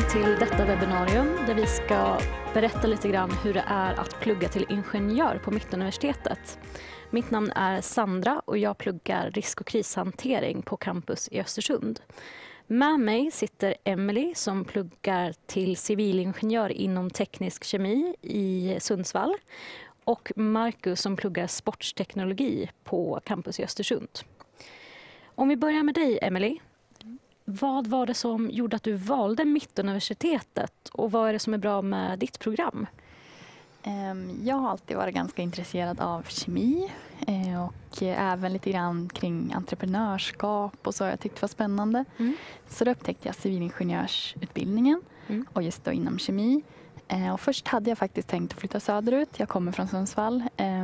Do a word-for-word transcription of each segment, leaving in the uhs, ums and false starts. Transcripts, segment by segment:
till detta webbinarium där vi ska berätta lite grann hur det är att plugga till ingenjör på Mittuniversitetet. Mitt namn är Sandra och jag pluggar risk- och krishantering på campus i Östersund. Med mig sitter Emily som pluggar till civilingenjör inom teknisk kemi i Sundsvall och Marcus som pluggar sportsteknologi på campus i Östersund. Om vi börjar med dig, Emily. Vad var det som gjorde att du valde Mittuniversitetet och vad är det som är bra med ditt program? Jag har alltid varit ganska intresserad av kemi och även lite grann kring entreprenörskap och så har jag tyckt det var spännande. Mm. Så då upptäckte jag civilingenjörsutbildningen mm. och just då inom kemi. Och först hade jag faktiskt tänkt att flytta söderut. Jag kommer från Sundsvall.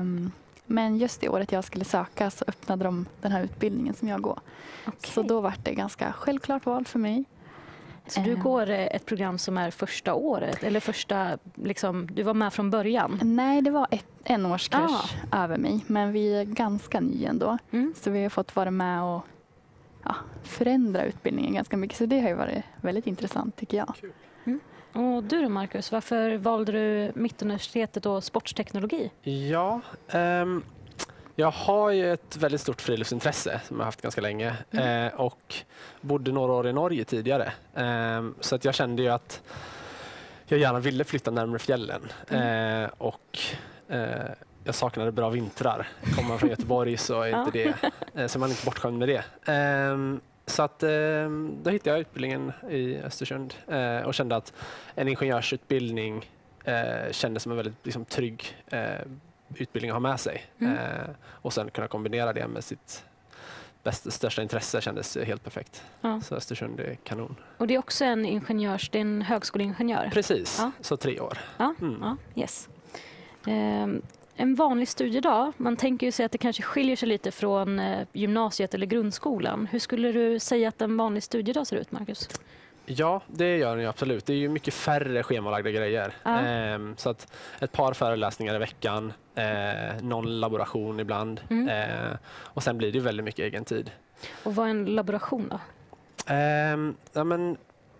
Men just det året jag skulle söka så öppnade de den här utbildningen som jag går. Okay. Så då var det ganska självklart val för mig. Så du går ett program som är första året? Eller första, liksom, du var med från början? Nej, det var ett, en årskurs ah. över mig. Men vi är ganska nya ändå. Mm. Så vi har fått vara med och ja, förändra utbildningen ganska mycket. Så det har ju varit väldigt intressant tycker jag. Mm. Och du då Marcus, varför valde du Mittuniversitetet och sportsteknologi? Ja, um, jag har ju ett väldigt stort friluftsintresse som jag har haft ganska länge mm. eh, och bodde några år i Norge tidigare. Eh, så att jag kände ju att jag gärna ville flytta närmare fjällen mm. eh, och eh, jag saknade bra vintrar. Kommer man från Göteborg så är inte det, eh, så man är inte bortskämd med det. Eh, Så att, eh, då hittade jag utbildningen i Östersund eh, och kände att en ingenjörsutbildning eh, kändes som en väldigt liksom, trygg eh, utbildning att ha med sig. Mm. Eh, och sen kunna kombinera det med sitt bästa, största intresse kändes helt perfekt. Ja. Så Östersund är kanon. Och det är också en ingenjörs, det är en högskoleingenjör? Precis, ja. Så tre år. Ja, mm. ja yes. Eh, En vanlig studiedag, man tänker ju sig att det kanske skiljer sig lite från eh, gymnasiet eller grundskolan. Hur skulle du säga att en vanlig studiedag ser ut, Marcus? Ja, det gör den ju absolut. Det är ju mycket färre schemalagda grejer. Ja. Ehm, så att ett par föreläsningar i veckan, eh, någon laboration ibland. Mm. Eh, och sen blir det ju väldigt mycket egen tid. Och vad är en laboration då? Ehm, ja, men...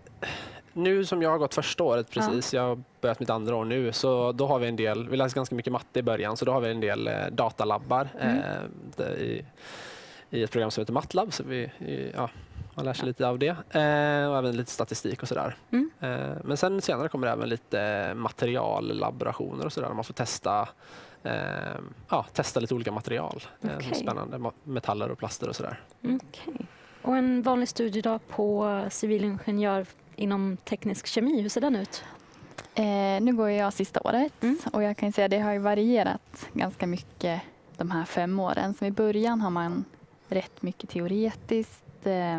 Nu som jag har gått första året precis, ja. jag har börjat mitt andra år nu, så då har vi en del, vi läser ganska mycket matte i början, så då har vi en del eh, datalabbar mm. eh, i, i ett program som heter MATLAB, så vi, i, ja, man lär sig ja. lite av det eh, och även lite statistik och sådär. Mm. Eh, men sen senare kommer det även lite materiallaborationer och sådär, man får testa, eh, ja, testa lite olika material, okay. eh, spännande metaller och plaster och sådär. Mm. Okay. Och en vanlig studiedag på civilingenjör inom teknisk kemi, hur ser den ut? Eh, nu går jag sista året mm. och jag kan säga att det har ju varierat ganska mycket de här fem åren. Så i början har man rätt mycket teoretiskt eh,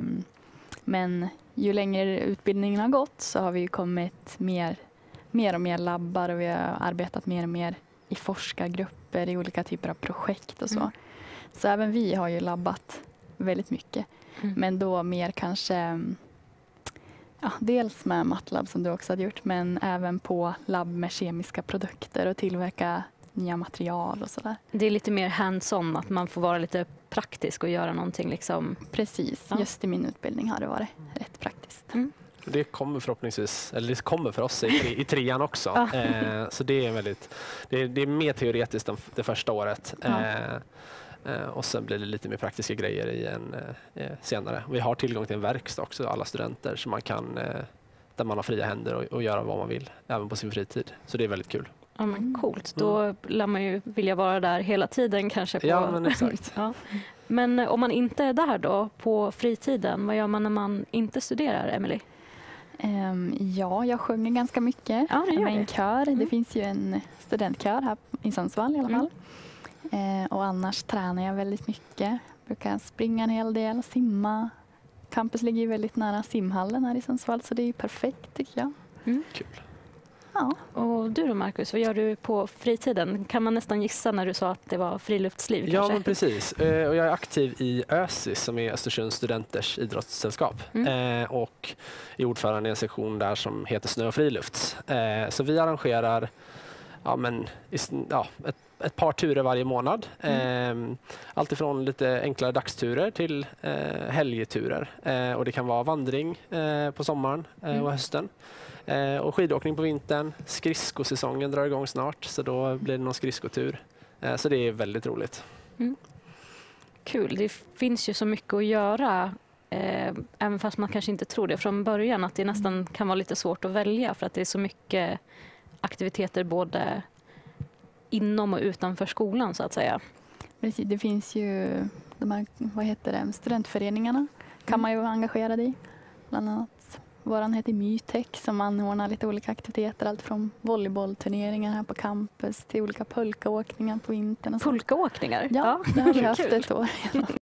men ju längre utbildningen har gått så har vi ju kommit mer, mer och mer labbar och vi har arbetat mer och mer i forskargrupper i olika typer av projekt och så. Mm. Så även vi har ju labbat väldigt mycket mm. men då mer kanske ja, dels med MATLAB som du också hade gjort, men även på labb med kemiska produkter och tillverka nya material och sådär. Det är lite mer hands-on, att man får vara lite praktisk och göra någonting liksom. Precis, ja. Just i min utbildning har det varit rätt praktiskt. Mm. Det kommer förhoppningsvis, eller det kommer för oss i, i trean också. Ja. Eh, så det är väldigt, det är, det är mer teoretiskt än det första året. Ja. Eh, och sen blir det lite mer praktiska grejer i en eh, senare. Vi har tillgång till en verkstad också, alla studenter, så man kan, eh, där man har fria händer och, och göra vad man vill, även på sin fritid. Så det är väldigt kul. Ja, men coolt. Då mm. lär man ju vilja vara där hela tiden kanske. På... Ja, men exakt. ja. Men om man inte är där då, på fritiden, vad gör man när man inte studerar, Emily? Um, ja, jag sjunger ganska mycket. Ja, det gör med en det. kör. Mm. Det finns ju en studentkör här i Sundsvall i alla fall. Mm. Eh, och annars tränar jag väldigt mycket. Brukar springa en hel del, simma. Campus ligger ju väldigt nära simhallen här i Sundsvall, så det är ju perfekt tycker jag. Mm. Kul. Ja. Och du då Marcus, vad gör du på fritiden? Kan man nästan gissa när du sa att det var friluftsliv ja, kanske? Men precis. Eh, och jag är aktiv i ÖSIS som är Östersunds studenters idrottssällskap. Mm. Eh, och är ordförande i en sektion där som heter Snö och frilufts. Eh, så vi arrangerar ja, men, ja, ett ett par turer varje månad. Mm. Eh, allt ifrån lite enklare dagsturer till eh, helgturer. Eh, och det kan vara vandring eh, på sommaren eh, och hösten. Eh, och skidåkning på vintern. Skridskosäsongen drar igång snart, så då blir det någon skridskotur. Eh, så det är väldigt roligt. Mm. Kul. Det finns ju så mycket att göra, eh, även fast man kanske inte tror det från början, att det nästan kan vara lite svårt att välja för att det är så mycket aktiviteter både inom och utanför skolan så att säga. Precis, det finns ju de här, vad heter det, studentföreningarna kan Mm. man ju vara engagerad i. Bland annat våran heter Mytech som anordnar lite olika aktiviteter. Allt från volleybollturneringar här på campus till olika pulkaåkningar på vintern. Och så. Pulkaåkningar? Ja, det har vi haft Kul. ett år.